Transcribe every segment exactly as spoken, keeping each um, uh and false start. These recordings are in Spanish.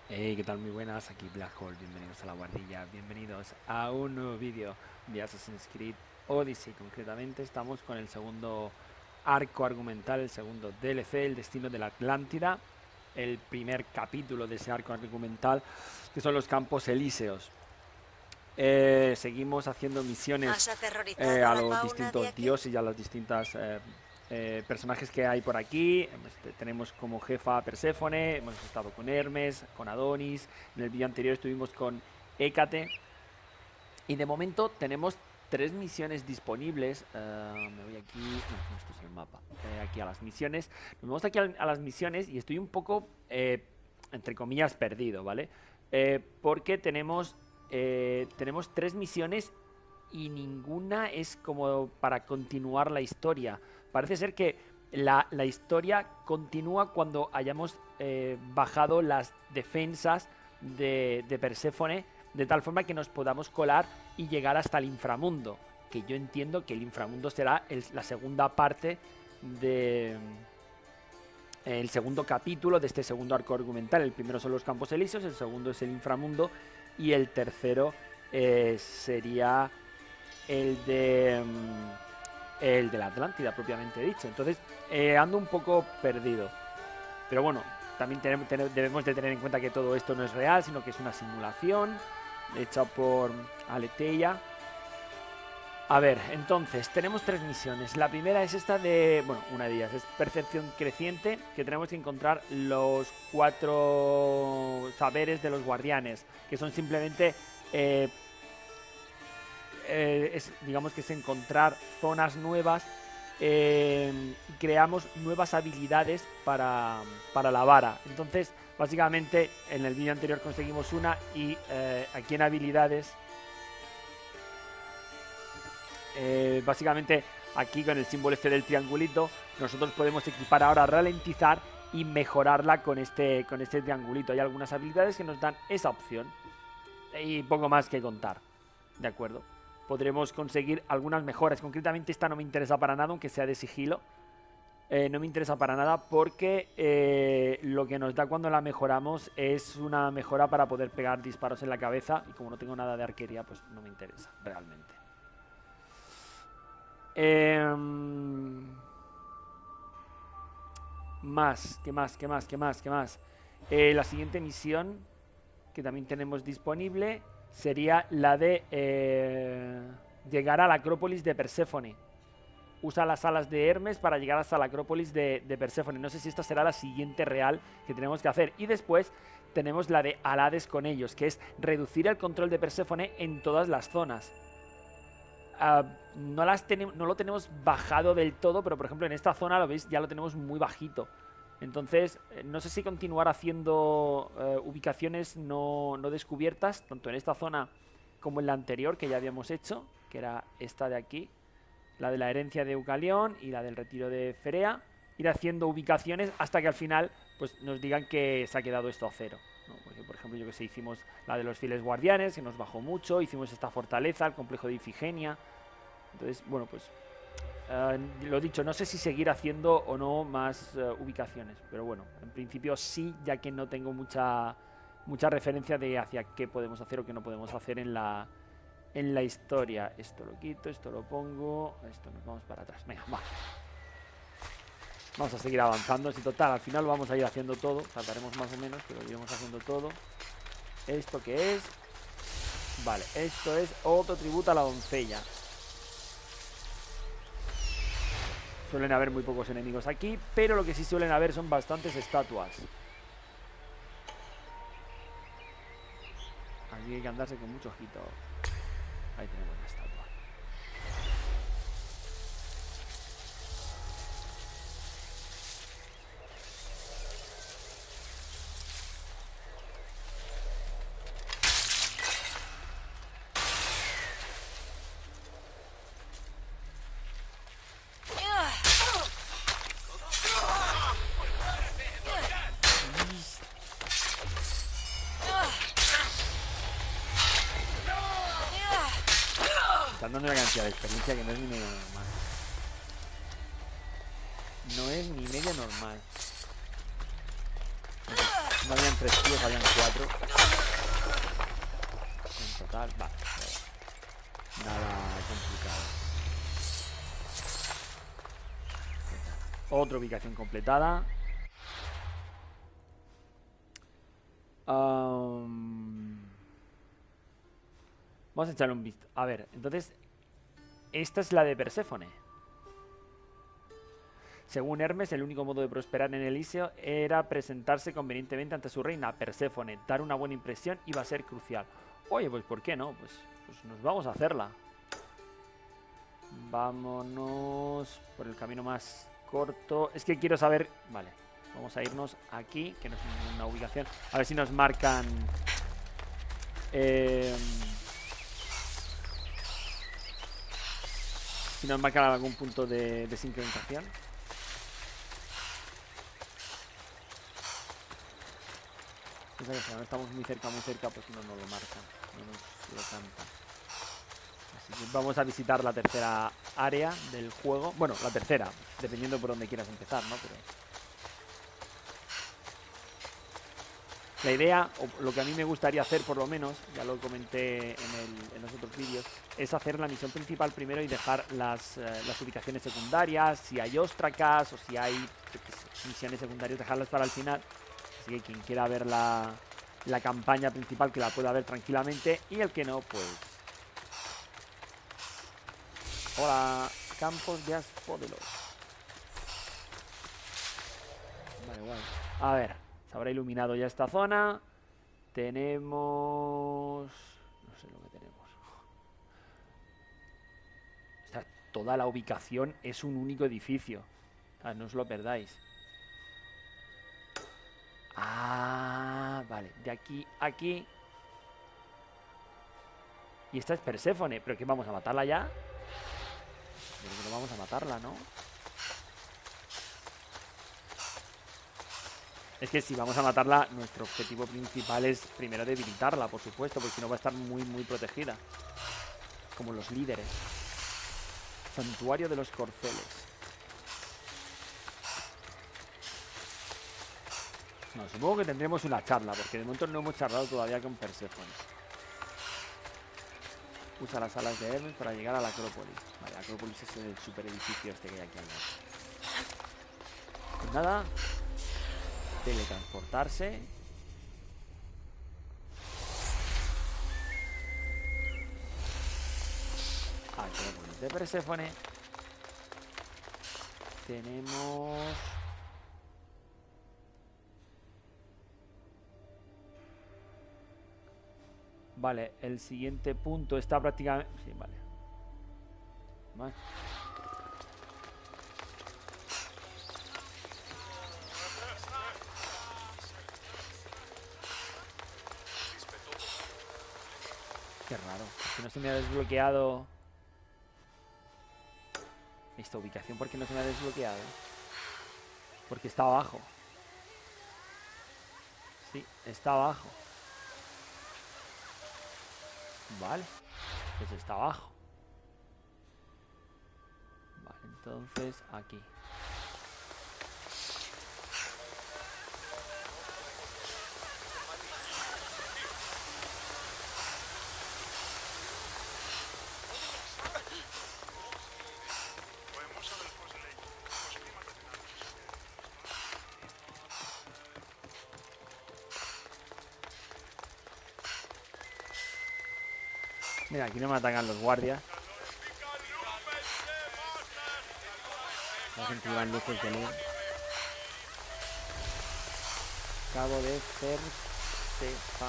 Hey, ¿qué tal? Muy buenas, aquí Black Hole, bienvenidos a la guardilla, bienvenidos a un nuevo vídeo de Assassin's Creed Odyssey. Concretamente estamos con el segundo arco argumental, el segundo D L C, el destino de la Atlántida, el primer capítulo de ese arco argumental, que son los Campos Elíseos. Eh, seguimos haciendo misiones Has eh, aterrorizado a a la los fauna de distintos aquí. dioses y a las distintas eh, eh, personajes que hay por aquí. Este, tenemos como jefa a Perséfone, hemos estado con Hermes, con Adonis, en el vídeo anterior estuvimos con Hécate. Y de momento tenemos tres misiones disponibles. Uh, me voy aquí, no, esto es el mapa, eh, aquí a las misiones. Nos vamos aquí a, a las misiones y estoy un poco, eh, entre comillas, perdido, ¿vale? Eh, porque tenemos... Eh, tenemos tres misiones y ninguna es como para continuar la historia. Parece ser que la, la historia continúa cuando hayamos eh, bajado las defensas de, de Perséfone, de tal forma que nos podamos colar y llegar hasta el inframundo. Que yo entiendo que el inframundo será el, la segunda parte de... El segundo capítulo de este segundo arco argumental. El primero son los Campos Elíseos, el segundo es el inframundo y el tercero eh, sería el de um, el de la Atlántida propiamente dicho. Entonces eh, ando un poco perdido, pero bueno, también tenemos, ten, debemos de tener en cuenta que todo esto no es real, sino que es una simulación hecha por Aletheia. A ver, entonces, tenemos tres misiones. La primera es esta de... Bueno, una de ellas es Percepción Creciente, que tenemos que encontrar los cuatro saberes de los guardianes, que son simplemente... Eh, eh, es, digamos que es encontrar zonas nuevas eh, y creamos nuevas habilidades para, para la vara. Entonces, básicamente, en el vídeo anterior conseguimos una y eh, aquí en habilidades... Eh, básicamente aquí con el símbolo este del triangulito nosotros podemos equipar ahora ralentizar y mejorarla con este, con este triangulito. Hay algunas habilidades que nos dan esa opción y poco más que contar, ¿de acuerdo? Podremos conseguir algunas mejoras. Concretamente esta no me interesa para nada, aunque sea de sigilo. Eh, no me interesa para nada porque eh, lo que nos da cuando la mejoramos es una mejora para poder pegar disparos en la cabeza, y como no tengo nada de arquería, pues no me interesa realmente. Eh, más, ¿qué más? ¿Qué más? ¿Qué más? ¿Qué más? Eh, la siguiente misión que también tenemos disponible sería la de eh, llegar a la Acrópolis de Perséfone. Usa las alas de Hermes para llegar hasta la Acrópolis de, de Perséfone. No sé si esta será la siguiente real que tenemos que hacer. Y después tenemos la de Alades con ellos, que es reducir el control de Perséfone en todas las zonas. Uh, no, las no lo tenemos bajado del todo, pero por ejemplo en esta zona lo veis, ya lo tenemos muy bajito. Entonces eh, no sé si continuar haciendo uh, ubicaciones no, no descubiertas, tanto en esta zona como en la anterior que ya habíamos hecho, que era esta de aquí, la de la herencia de Eucalión y la del retiro de Ferea. Ir haciendo ubicaciones hasta que al final pues nos digan que se ha quedado esto a cero, ¿no? Porque por ejemplo yo que sé, hicimos la de los fieles guardianes, que nos bajó mucho, hicimos esta fortaleza, el complejo de Ifigenia. Entonces, bueno, pues uh, lo dicho, no sé si seguir haciendo o no más uh, ubicaciones, pero bueno, en principio sí, ya que no tengo mucha mucha referencia de hacia qué podemos hacer o qué no podemos hacer en la en la historia. Esto lo quito, esto lo pongo, esto nos vamos para atrás. Venga, va. Vamos a seguir avanzando. Si total, al final vamos a ir haciendo todo. Tardaremos más o menos, pero iremos haciendo todo. ¿Esto qué es? Vale, esto es otro tributo a la doncella. Suelen haber muy pocos enemigos aquí, pero lo que sí suelen haber son bastantes estatuas. Aquí hay que andarse con mucho ojito. Ahí tenemos la estatua. Están dando una cantidad de experiencia que no es ni medio normal. No es ni medio normal. No habían tres tíos, habían cuatro. En total, vale. Nada complicado. Otra ubicación completada. Um, vamos a echarle un visto. A ver, entonces, esta es la de Perséfone. Según Hermes, el único modo de prosperar en Elíseo era presentarse convenientemente ante su reina, Perséfone. Dar una buena impresión iba a ser crucial. Oye, pues ¿por qué no? Pues, pues nos vamos a hacerla. Vámonos por el camino más corto. Es que quiero saber... Vale, vamos a irnos aquí, que no es una ubicación. A ver si nos marcan... Eh, si nos marcan algún punto de, de sincronización. Piensa que si no estamos muy cerca, muy cerca, pues no nos lo marcan, no nos lo cantan. Así que vamos a visitar la tercera área del juego. Bueno, la tercera, dependiendo por dónde quieras empezar, ¿no? Pero la idea, o lo que a mí me gustaría hacer por lo menos, ya lo comenté en, el, en los otros vídeos, es hacer la misión principal primero y dejar las, eh, las ubicaciones secundarias, si hay ostracas o si hay sé, misiones secundarias, dejarlas para el final. Así que quien quiera ver la, la campaña principal, que la pueda ver tranquilamente, y el que no, pues... Hola, campos de Asfódelos. Vale, guay. A ver, se habrá iluminado ya esta zona. Tenemos... No sé lo que tenemos. Esta, toda la ubicación es un único edificio. O sea, no os lo perdáis. Ah, vale. De aquí a aquí. Y esta es Perséfone. ¿Pero que vamos a matarla ya? Pero que no vamos a matarla, ¿no? Es que si vamos a matarla, nuestro objetivo principal es primero debilitarla, por supuesto, porque si no va a estar muy, muy protegida. Como los líderes. Santuario de los corceles. No, supongo que tendremos una charla, porque de momento no hemos charlado todavía con Perséfone. Usa las alas de Hermes para llegar a la Acrópolis. Vale, la Acrópolis es el super edificio este que hay aquí al lado. Pues nada. Teletransportarse. Acrópolis de Perséfone. Tenemos... Vale, el siguiente punto está prácticamente... Sí, vale. Vale. Qué raro, que no se me ha desbloqueado esta ubicación. ¿Por qué no se me ha desbloqueado? Porque está abajo. Sí, está abajo. Vale, pues está abajo. Vale, entonces aquí. Mira, aquí no me atacan los guardias. La gente lleva luces de luz. Cabo de Cercefaja.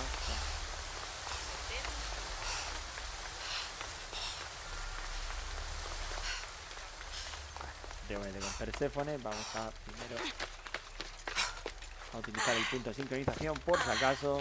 De bueno, con Perséfone vamos a primero a utilizar el punto de sincronización por si acaso.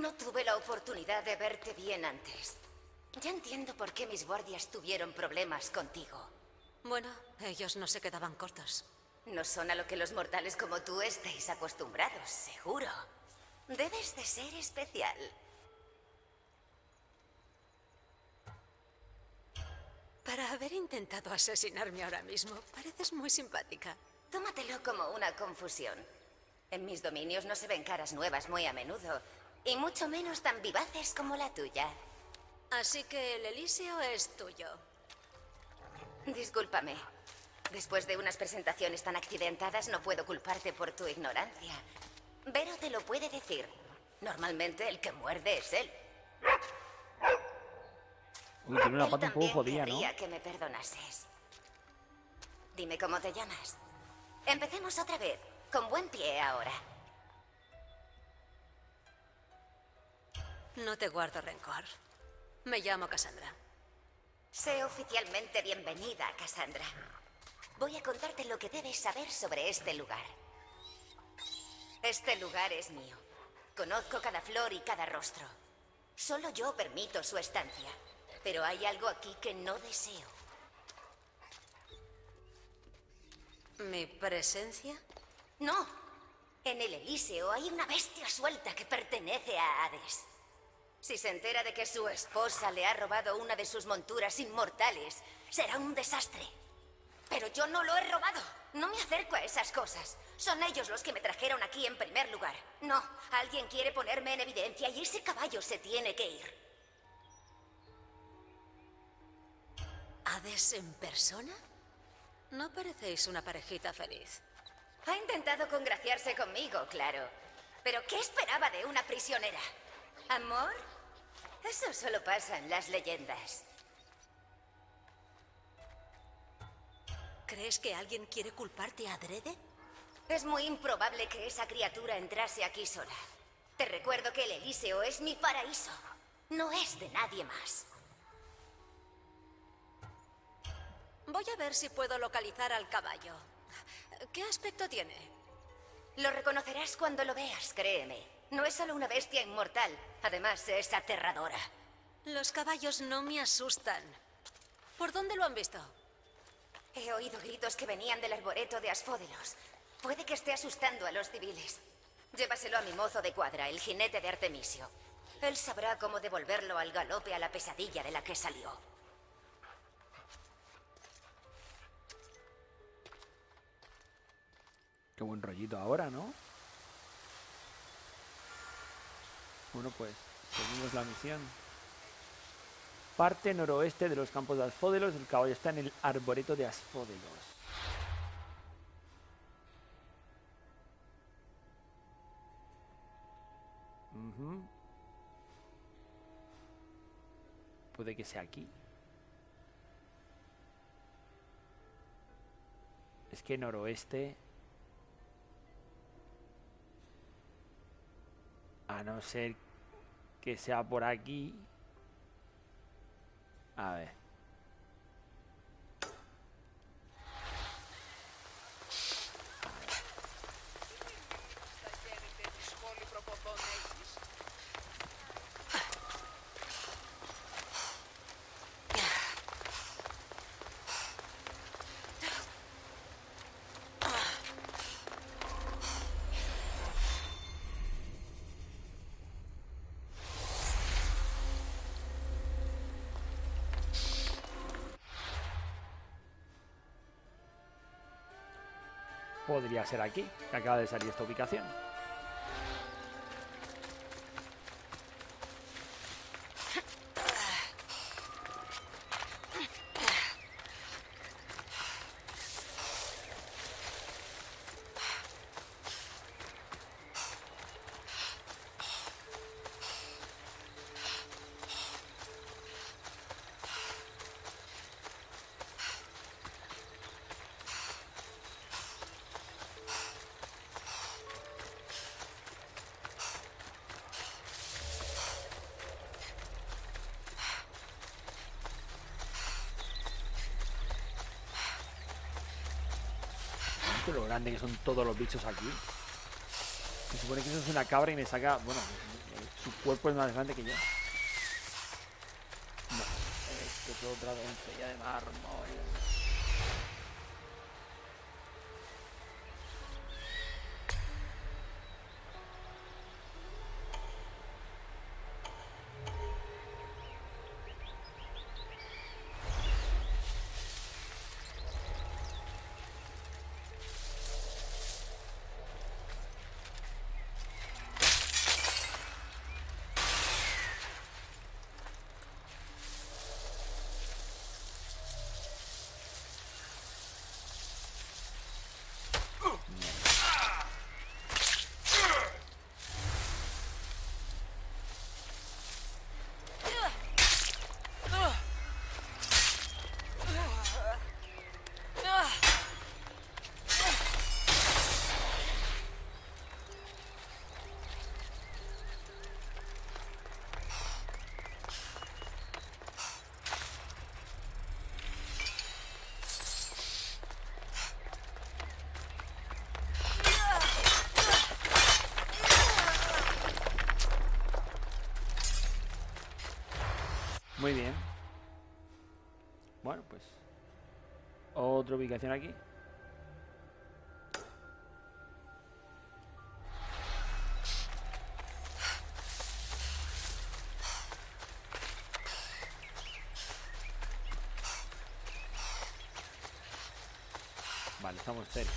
No tuve la oportunidad de verte bien antes. Ya entiendo por qué mis guardias tuvieron problemas contigo. Bueno, ellos no se quedaban cortos. No son a lo que los mortales como tú estéis acostumbrados, seguro. Debes de ser especial. Para haber intentado asesinarme ahora mismo, pareces muy simpática. Tómatelo como una confusión. En mis dominios no se ven caras nuevas muy a menudo, y mucho menos tan vivaces como la tuya. Así que el Elíseo es tuyo. Discúlpame. Después de unas presentaciones tan accidentadas, no puedo culparte por tu ignorancia. Vero te lo puede decir. Normalmente el que muerde es él. Uy, tiene una Él pata un poco también jodida, ¿no? querría que me perdonases. Dime cómo te llamas. Empecemos otra vez, con buen pie ahora. No te guardo rencor. Me llamo Cassandra. Sé oficialmente bienvenida, Cassandra. Voy a contarte lo que debes saber sobre este lugar. Este lugar es mío. Conozco cada flor y cada rostro. Solo yo permito su estancia. Pero hay algo aquí que no deseo. ¿Mi presencia? No. En el Elíseo hay una bestia suelta que pertenece a Hades. Si se entera de que su esposa le ha robado una de sus monturas inmortales, será un desastre. Pero yo no lo he robado. No me acerco a esas cosas. Son ellos los que me trajeron aquí en primer lugar. No, alguien quiere ponerme en evidencia y ese caballo se tiene que ir. ¿Hades en persona? No parecéis una parejita feliz. Ha intentado congraciarse conmigo, claro. Pero ¿qué esperaba de una prisionera? ¿Amor? Eso solo pasa en las leyendas. ¿Crees que alguien quiere culparte adrede? Es muy improbable que esa criatura entrase aquí sola. Te recuerdo que el Elíseo es mi paraíso. No es de nadie más. Voy a ver si puedo localizar al caballo. ¿Qué aspecto tiene? Lo reconocerás cuando lo veas, créeme. No es solo una bestia inmortal. Además, es aterradora. Los caballos no me asustan. ¿Por dónde lo han visto? He oído gritos que venían del arboreto de Asfódelos. Puede que esté asustando a los civiles. Llévaselo a mi mozo de cuadra, el jinete de Artemisio. Él sabrá cómo devolverlo al galope a la pesadilla de la que salió. Qué buen rollito ahora, ¿no? Bueno, pues seguimos la misión. Parte noroeste de los campos de Asfódelos. El caballo está en el arboreto de Asfódelos. Uh-huh. Puede que sea aquí. Es que noroeste... A no ser que sea por aquí. A ver. Podría ser aquí, que acaba de salir esta ubicación. Lo grande que son todos los bichos aquí. Se supone que eso es una cabra y me saca... Bueno, Su cuerpo es más grande que yo. No, esto es otra doncella de mármol. Muy bien. Bueno, pues otra ubicación aquí. Vale, estamos cerca.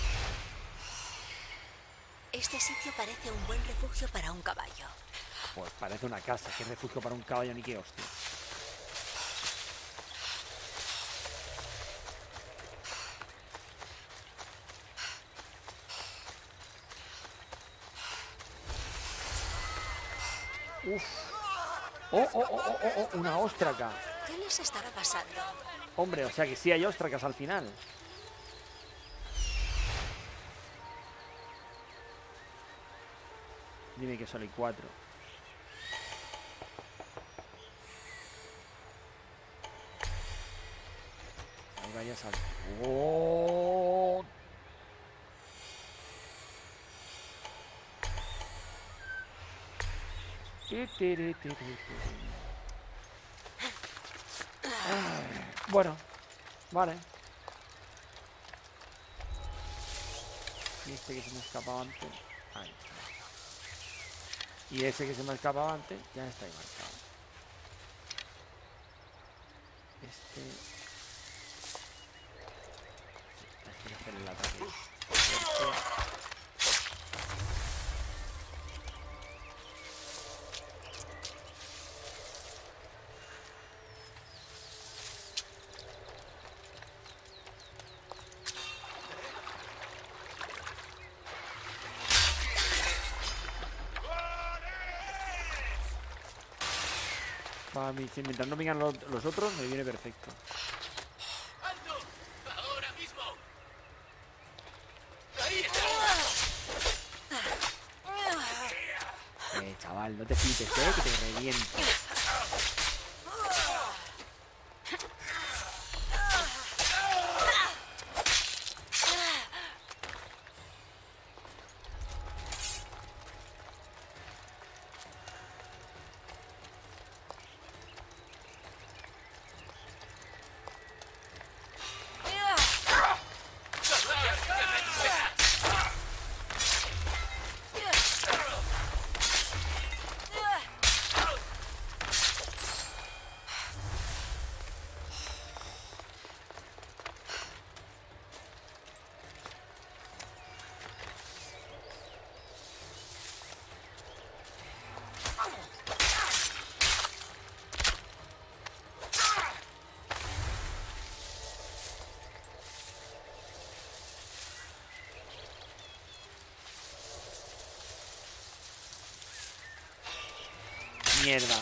Este sitio parece un buen refugio para un caballo. Pues parece una casa. ¿Qué refugio para un caballo ni qué hostia? Uf. Oh, oh, oh, oh, oh, oh, una óstraca. ¿Qué les estará pasando? Hombre, o sea que sí hay óstracas al final. Dime que solo hay cuatro. Ahí vaya salto. ¡Oh! Bueno, vale. Y este que se me escapaba antes. Ahí está. Y ese que se me escapaba antes ya está ahí marcado. Este. Hay que hacer el ataque. Este. Para mí, si mientras no vengan los, los otros, me viene perfecto. ¡Alto! ¡Ahora mismo! ¡Ahí está! Eh, chaval, no te flipes, eh, que te reviento. Mierda.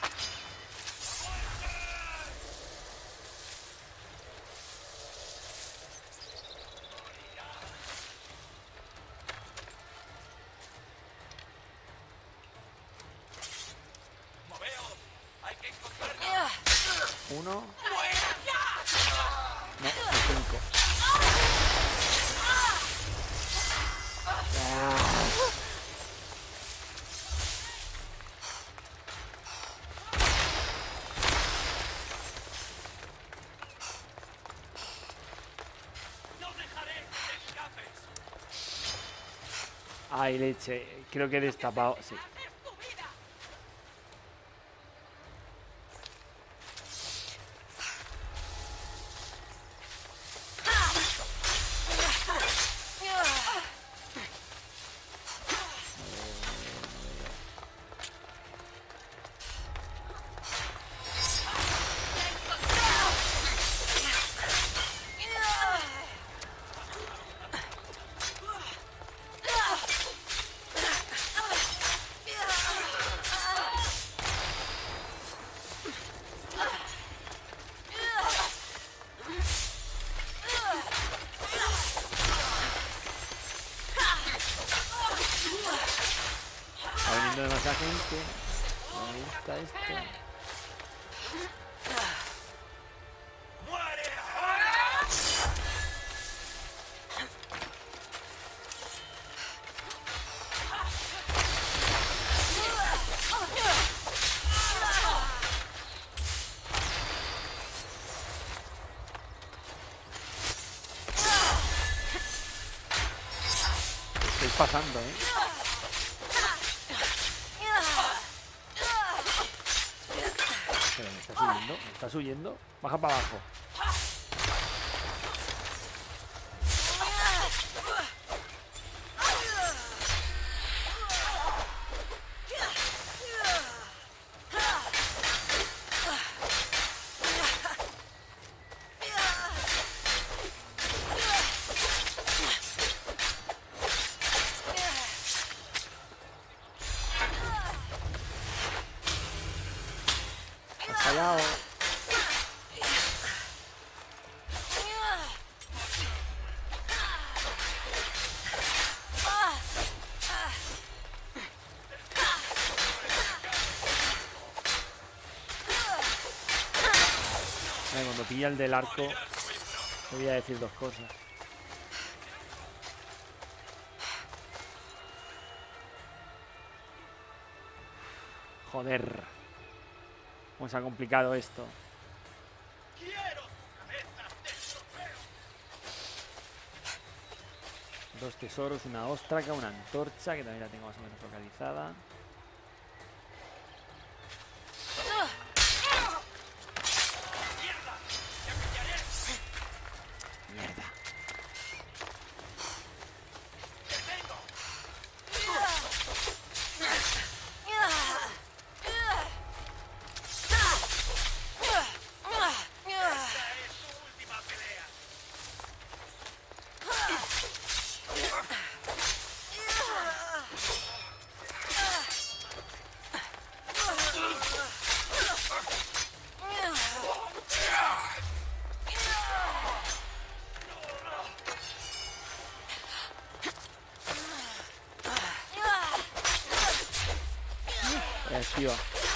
¡Moveos! ¡Hay que encontrarlo! Uno. No, ¡Fuera! cinco. Ah. Ay, leche. Creo que he destapado. Sí. Demasiada gente. Ahí está este. ¡Muere ahora! Estoy pasando, eh. Pero me estás huyendo, me estás huyendo. Baja para abajo. Has fallado. Vale, cuando pilla el del arco, te voy a decir dos cosas. Joder. ¿Cómo se ha complicado esto? ¡Quiero cabezas de trofeo! Dos tesoros, una óstraca, una antorcha, que también la tengo más o menos localizada. Mierda. ¡Esta es tu última pelea! Eh, esquiva.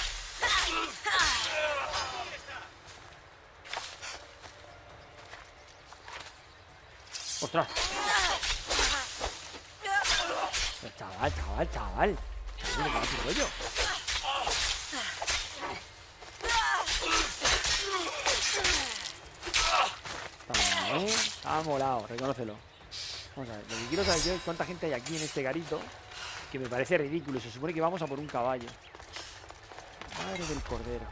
¡Ostras! Pero chaval, chaval, chaval. Chaval, ¿qué pasa, rollo? Está bien, ¿eh? Está molado, reconócelo. Vamos a ver, lo que quiero saber yo es cuánta gente hay aquí en este garito, que me parece ridículo. Se supone que vamos a por un caballo. Madre del cordero.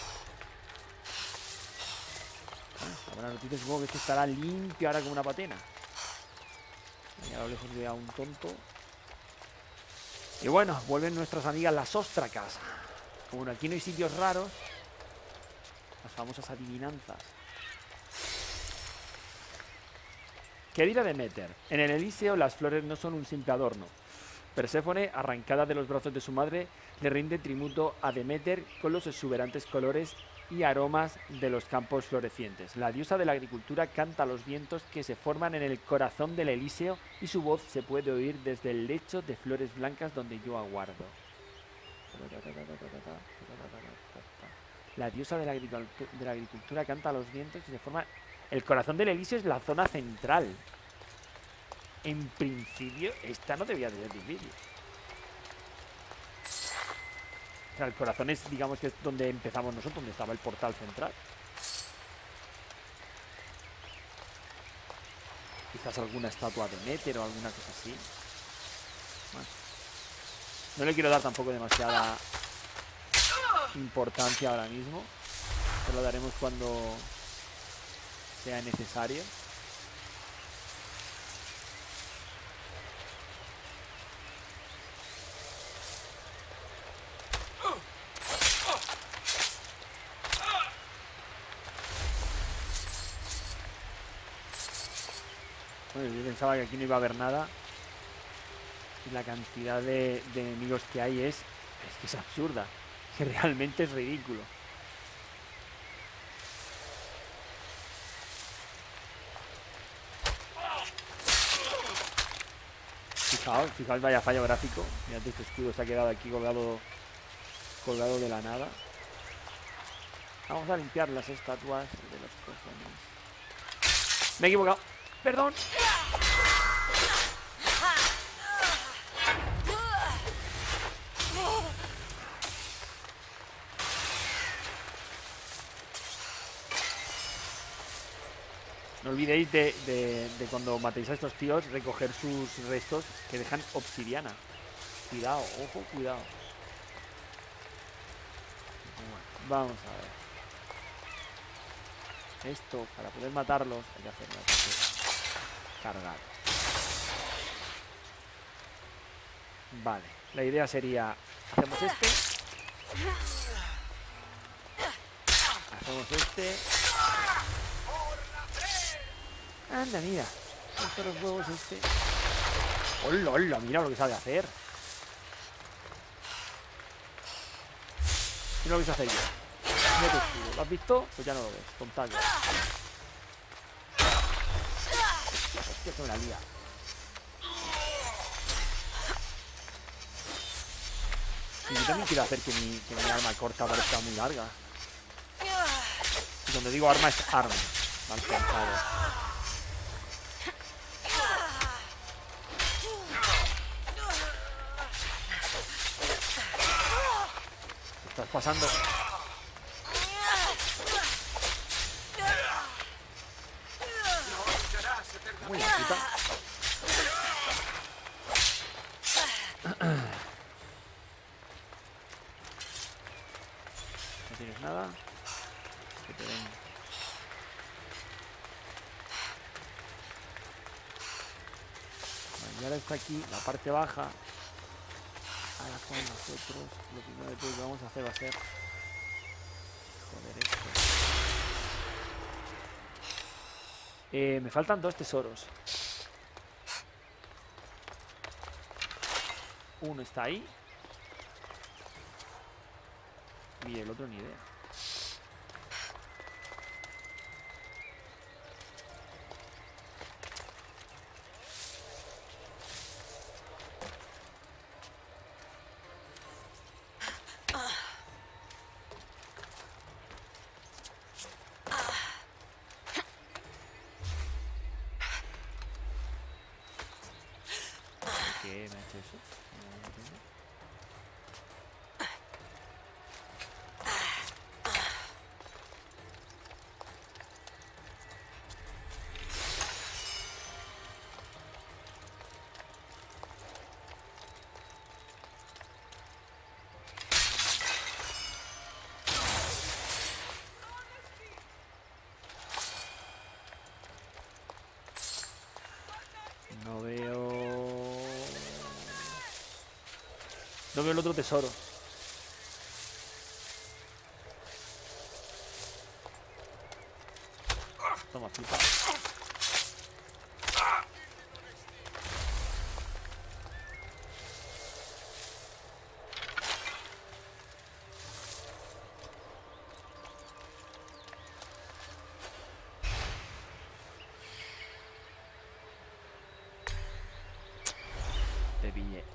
Bueno, la buena noticia supongo que esto estará limpio ahora como una patena. Y a lo lejos veo a un tonto. Y bueno, vuelven nuestras amigas las óstracas. Como aquí no hay sitios raros, las famosas adivinanzas. Querida Demeter, en el Elíseo las flores no son un simple adorno. Perséfone, arrancada de los brazos de su madre, le rinde tributo a Demeter con los exuberantes colores y aromas de los campos florecientes. La diosa de la agricultura canta a los vientos que se forman en el corazón del Elíseo y su voz se puede oír desde el lecho de flores blancas donde yo aguardo. La diosa de la, agricultura, de la agricultura canta a los vientos y se forma... El corazón del Elíseo es la zona central. En principio, esta no debía de ser difícil. O sea, el corazón es, digamos, que es donde empezamos nosotros, donde estaba el portal central. Quizás alguna estatua de Néter o alguna cosa así. Bueno. No le quiero dar tampoco demasiada importancia ahora mismo. Se lo daremos cuando sea necesario. Bueno, yo pensaba que aquí no iba a haber nada. Y la cantidad de, de enemigos que hay es, es que es absurda. Que realmente es ridículo. Fijaos, fijaos, vaya fallo gráfico. Mirad, este escudo se ha quedado aquí colgado, colgado de la nada. Vamos a limpiar las estatuas de los cojones. Me he equivocado. Perdón. No olvidéis de, de, de cuando matéis a estos tíos, recoger sus restos que dejan obsidiana. Cuidado, ojo, cuidado. Bueno, vamos a ver. Esto, para poder matarlos, hay que hacer un ataque cargado. Vale, la idea sería, hacemos este. Hacemos este. Anda, mira. Estos los huevos este. ¡Hola, hola! Mira lo que sabe hacer. Mira lo que sé hacer yo. Mira tu escudo. ¿Lo has visto? Pues ya no lo ves. Contacto. Hostia, que me la lía. Y yo también quiero hacer que mi, que mi arma corta parezca muy larga. Y cuando digo arma es arma. Mal pensado. Estás pasando. Muy bien, puta. No tienes nada. Que te den. Vale, y ahora está aquí la parte baja. Ahora con nosotros lo primero de todo que vamos a hacer va a ser joder esto. Eh, me faltan dos tesoros. Uno está ahí y el otro ni idea. ¿Qué me ha hecho eso? No entiendo. No veo... No veo el otro tesoro. Toma, flipa. Te pillé.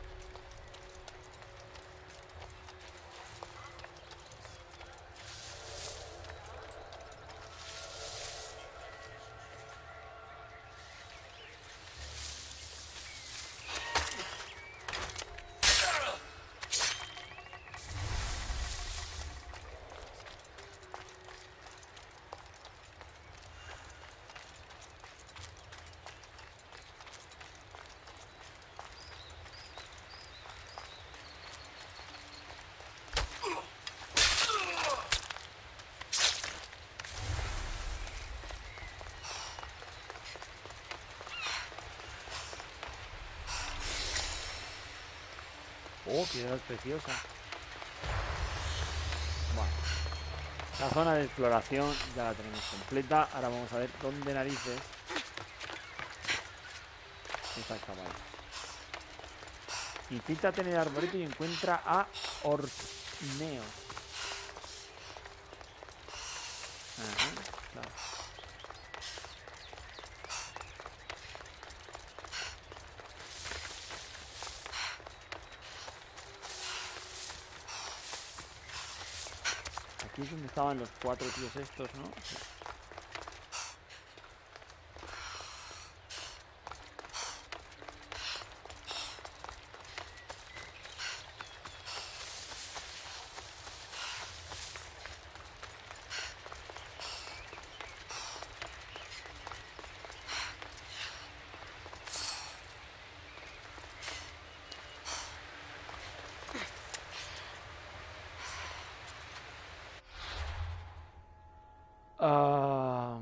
Oh, piedras preciosas. Bueno. La zona de exploración ya la tenemos completa. Ahora vamos a ver dónde narices está el caballo. Infíltrate en el arboreto y encuentra a Orneo. Ajá, claro. Aquí es donde estaban los cuatro tíos estos, ¿no? Sí. Um,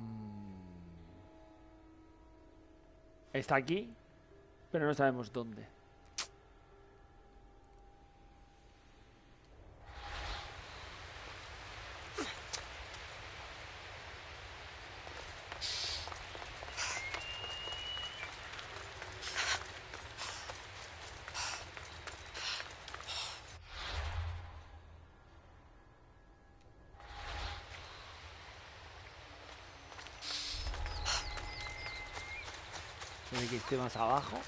está aquí, pero no sabemos dónde. Puede que esté más abajo.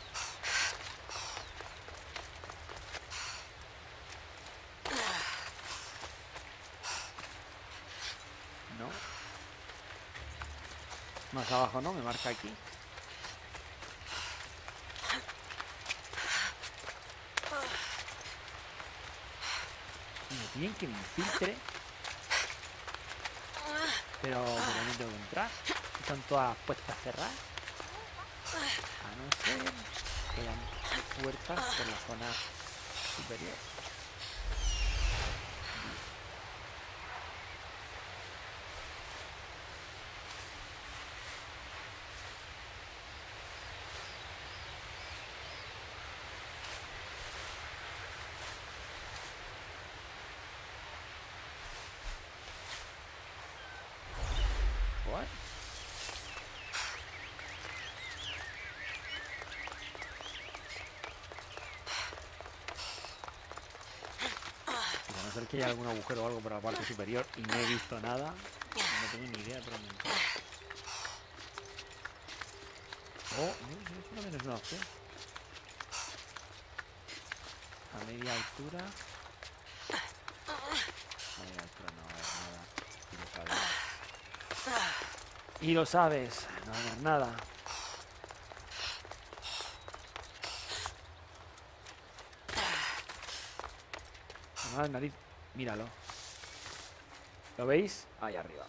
No. Más abajo no, me marca aquí. Me bien que me infiltre. Pero por no tengo que entrar. Están todas las puertas cerradas. A no ser que hayan puertas por la zona superior. What? A no ser que haya algún agujero o algo por la parte superior y no he visto nada, no tengo ni idea, pero me encanta. Oh, no, eso también es una opción. A media altura. A media altura no va a haber nada. Y lo sabes. Y lo sabes, no va a haber nada. Ah, nariz, míralo. ¿Lo veis? Ahí arriba.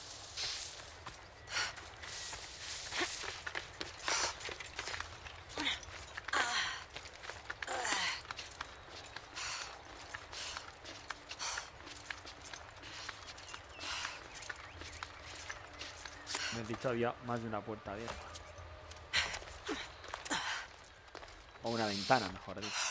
Me he dicho había más de una puerta abierta. O una ventana, mejor dicho.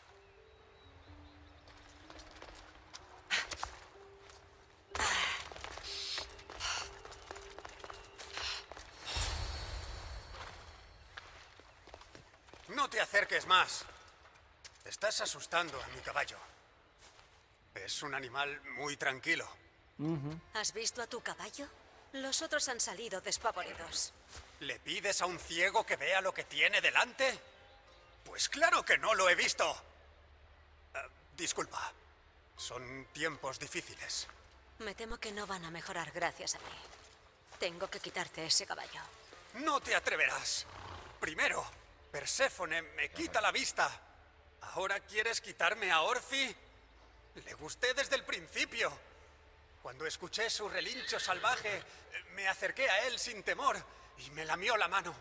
No te acerques más. Estás asustando a mi caballo. Es un animal muy tranquilo. Uh-huh. ¿Has visto a tu caballo? Los otros han salido despavoridos. ¿Le pides a un ciego que vea lo que tiene delante? Pues claro que no lo he visto. Uh, disculpa. Son tiempos difíciles. Me temo que no van a mejorar gracias a mí. Tengo que quitarte ese caballo. No te atreverás. Primero, Perséfone me quita la vista. ¿Ahora quieres quitarme a Orfi? Le gusté desde el principio. Cuando escuché su relincho salvaje, me acerqué a él sin temor y me lamió la mano.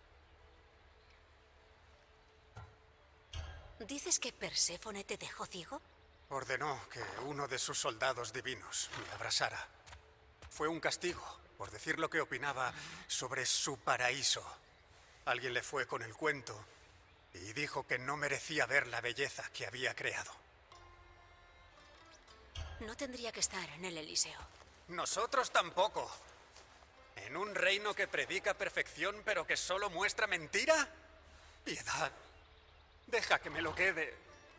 ¿Dices que Perséfone te dejó ciego? Ordenó que uno de sus soldados divinos me abrazara. Fue un castigo por decir lo que opinaba sobre su paraíso. Alguien le fue con el cuento y dijo que no merecía ver la belleza que había creado. No tendría que estar en el Eliseo. Nosotros tampoco. ¿En un reino que predica perfección pero que solo muestra mentira? Piedad, deja que me lo quede.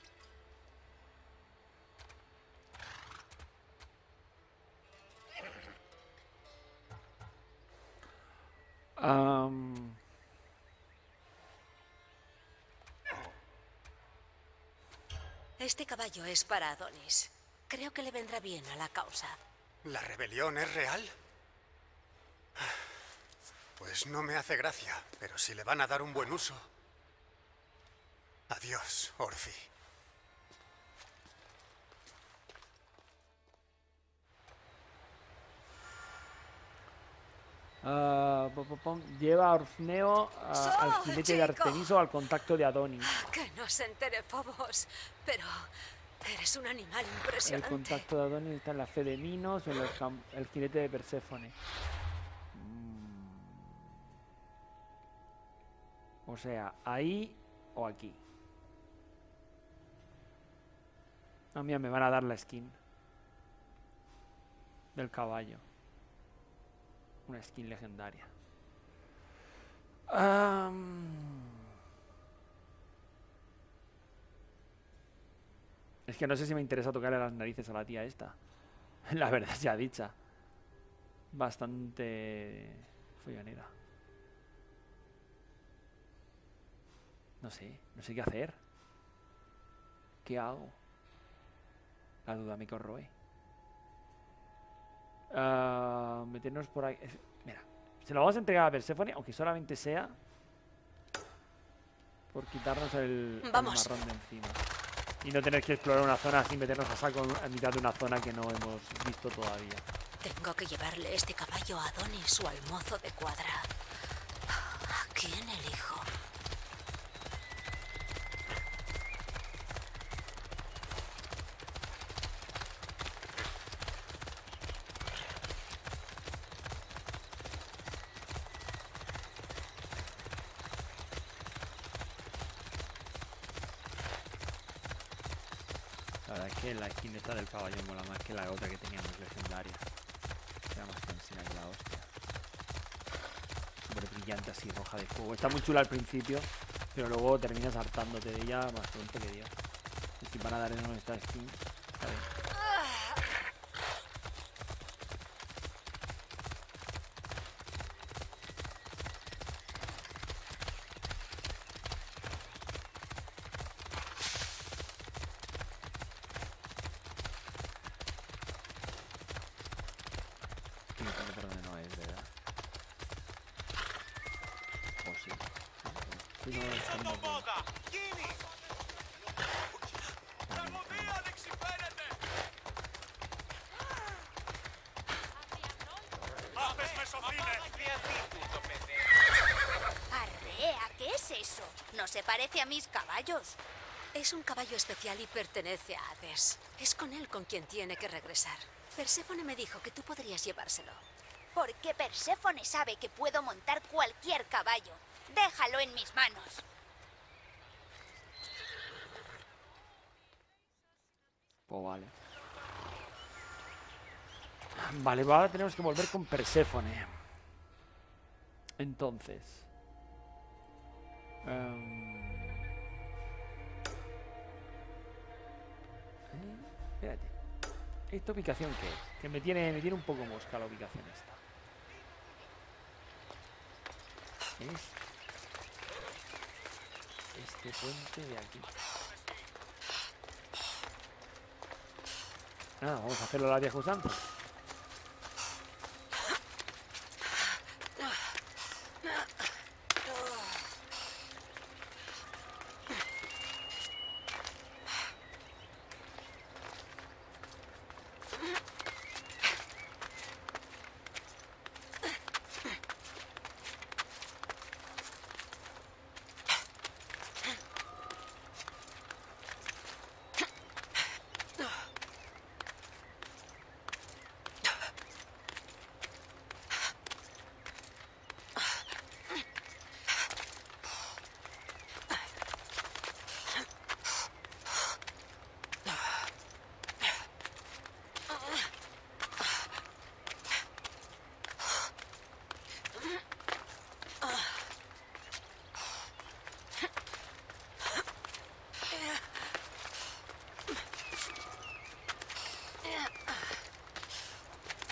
Um... Este caballo es para Adonis. Creo que le vendrá bien a la causa. ¿La rebelión es real? Pues no me hace gracia, pero si le van a dar un buen uso. Adiós, Orfi. Ah, pom, pom, pom. Lleva a Orfneo a- ¡So, al jinete de chico! Artemiso al contacto de Adonis. Que no se entere Phobos. Pero eres un animal El impresionante. contacto de Adonis está en la fe de Minos o en los cam- el jinete de Perséfone. Mm. O sea, ahí o aquí. Ah, mira, me van a dar la skin del caballo. Una skin legendaria. Am. Es que no sé si me interesa tocarle las narices a la tía esta. La verdad sea dicha. Bastante follonera. No sé, no sé qué hacer. ¿Qué hago? La duda me corroe. Ah, meternos por ahí. Es- Mira, se lo vamos a entregar a Perséfone, aunque solamente sea por quitarnos el, el Vamos. marrón de encima. Y no tener que explorar una zona sin meternos a saco en en mitad de una zona que no hemos visto todavía. Tengo que llevarle este caballo a Adonis o al mozo de cuadra. ¿A quién elijo? La verdad es que la skin esta del caballo mola más que la otra que teníamos legendaria. Era más cansina que la hostia. Súper brillante así, roja de fuego. Está muy chula al principio, pero luego terminas hartándote de ella más pronto que Dios. Y si van a dar en esta skin, está bien. Y no sé por dónde no es, ¿verdad? O sí. Sí, no, es que no me acuerdo. Μόδα! Γίνει! Τραγωδία δεξιφέρεται! Μάπες μεσοφίνες! Arrea, ¿qué es eso? No se parece a mis caballos. Es un caballo especial y pertenece a Hades. Es con él con quien tiene que regresar. Perséfone me dijo que tú podrías llevárselo. Porque Perséfone sabe que puedo montar cualquier caballo. Déjalo en mis manos. Pues vale. Vale, pues ahora tenemos que volver con Perséfone. Entonces. em, eh, espérate. ¿Esta ubicación qué es? Que me tiene, me tiene un poco mosca la ubicación esta. Es este puente de aquí. Nada, vamos a hacerlo a la vieja usanza.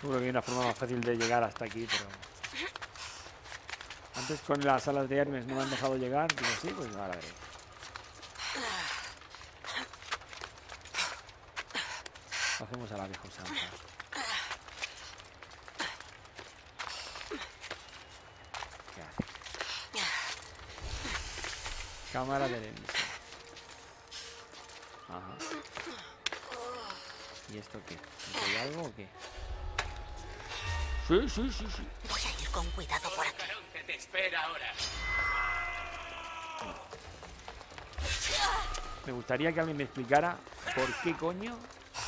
Seguro que hay una forma más fácil de llegar hasta aquí, pero... Antes con las alas de Hermes no me han dejado llegar. Digo, sí, pues ahora veré. Hacemos a la vieja usanza. ¿Qué hace? Cámara de Hermes. Ajá. ¿Y esto qué? ¿Hay algo o qué? Sí, sí, sí, sí. Voy a ir con cuidado por aquí. Que te espera ahora. Me gustaría que alguien me explicara por qué coño...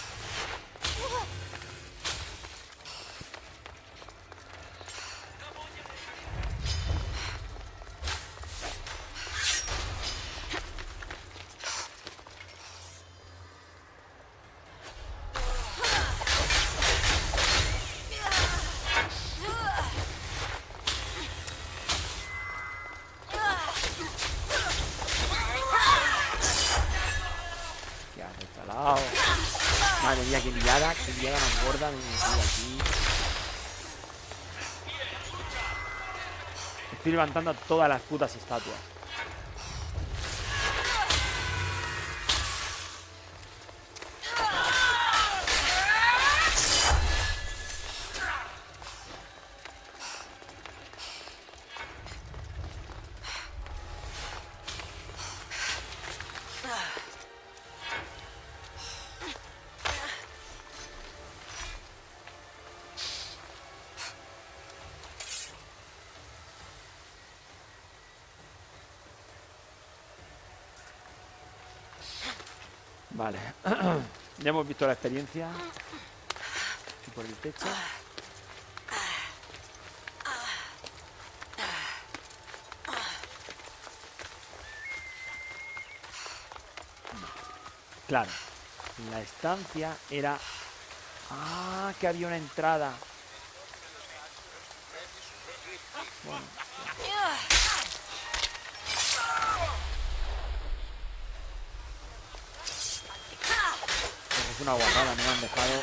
¿Qué hace, chalao? Madre mía, qué liada, qué liada más gorda me he metido aquí. Estoy levantando todas las putas estatuas. Vale. Ya hemos visto la experiencia. Aquí por el techo. Claro. La estancia era... Ah, que había una entrada. Bueno. Es una guarrada, me han dejado.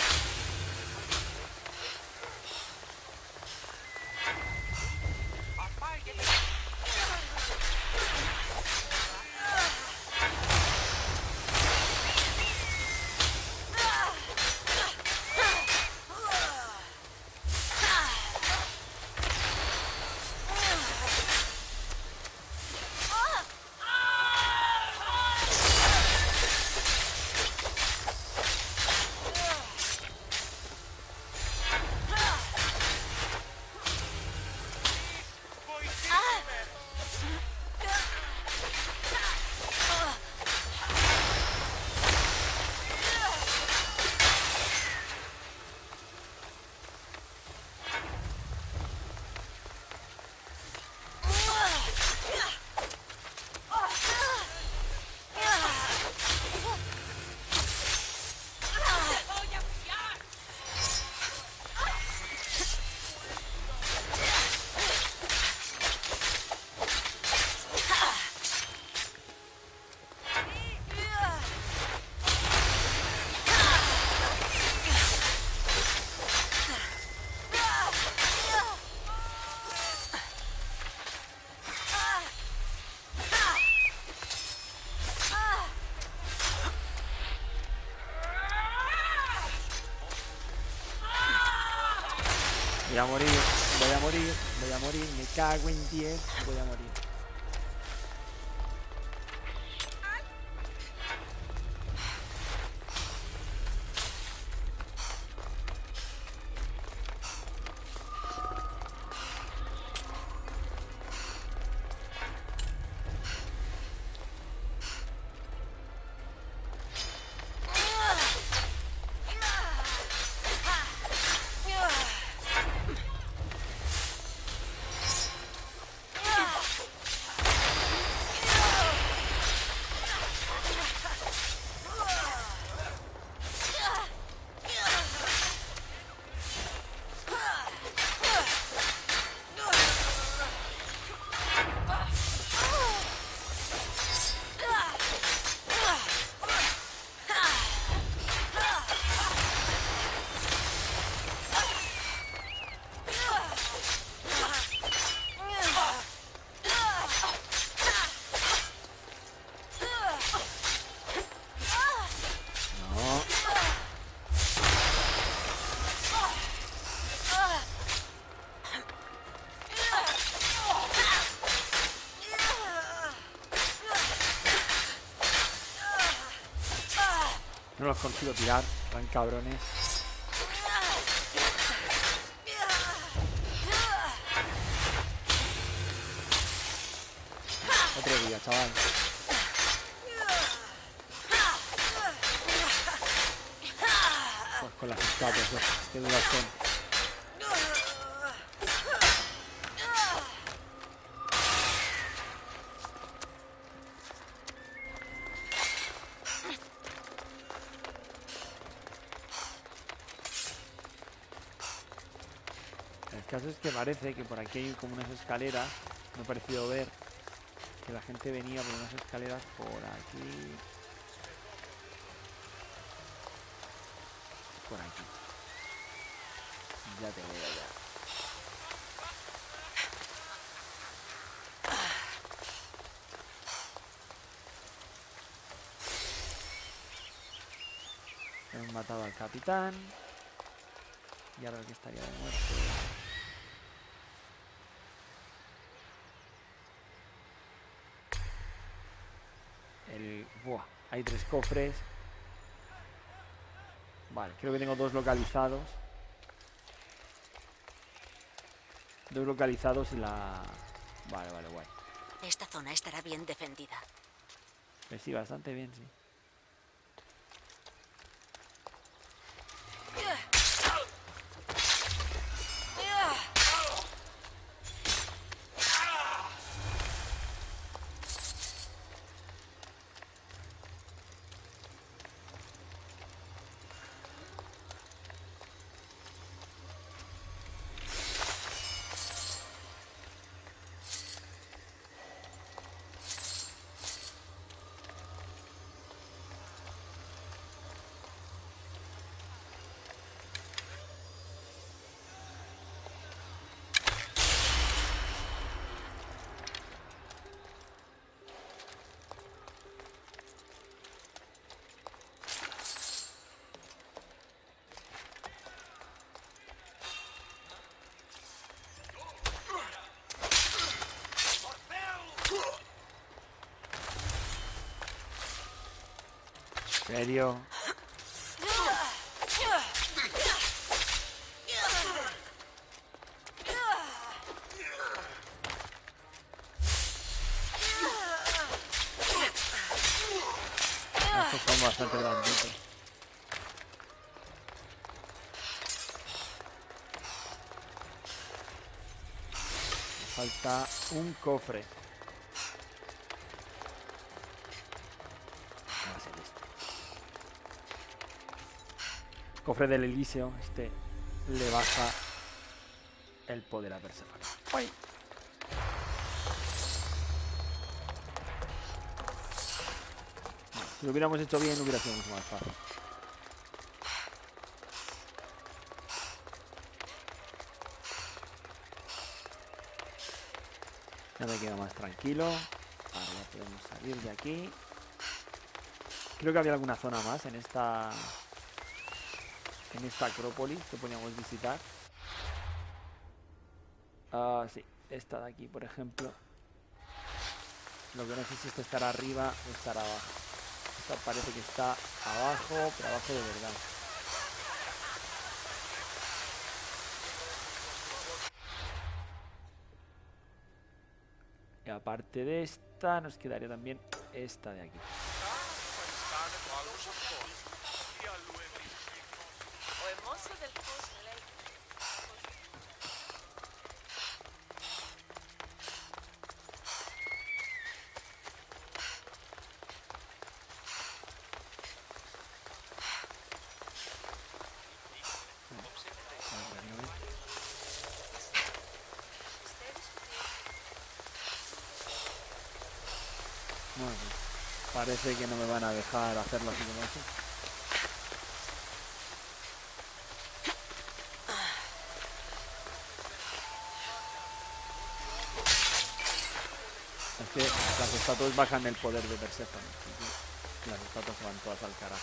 Voy a morir, voy a morir, voy a morir, me cago en diez, voy a morir. No los consigo tirar, tan cabrones. Otro día, chaval. Pues con las estatuas, ¿no? Qué duras son. El caso es que parece que por aquí hay como unas escaleras. Me ha parecido ver que la gente venía por unas escaleras por aquí. Por aquí. Ya te veo ya. Hemos matado al capitán. Y ahora el que estaría de muerte. El... Buah, hay tres cofres. Vale, creo que tengo dos localizados. Dos localizados y la... Vale, vale, guay. Esta zona estará bien defendida. Pues sí, bastante bien, sí. ¿En serio? Estos son bastante granditos. Me falta un cofre. Va a ser este. Cofre del Elíseo. Este le baja el poder a Perséfone. ¡Ay! Si lo hubiéramos hecho bien, hubiera sido mucho más fácil. Ya me quedo más tranquilo. Ahora ya podemos salir de aquí. Creo que había alguna zona más en esta... En esta acrópolis que podíamos visitar. Ah, sí. Esta de aquí, por ejemplo. Lo que no sé si esta estará arriba o estará abajo. Esta parece que está abajo, pero abajo de verdad. Y aparte de esta, nos quedaría también esta de aquí. Bueno, pues parece que no me van a dejar hacerlo así como eso. Es que las estatuas bajan el poder de Perséfone. Las estatuas se van todas al carajo.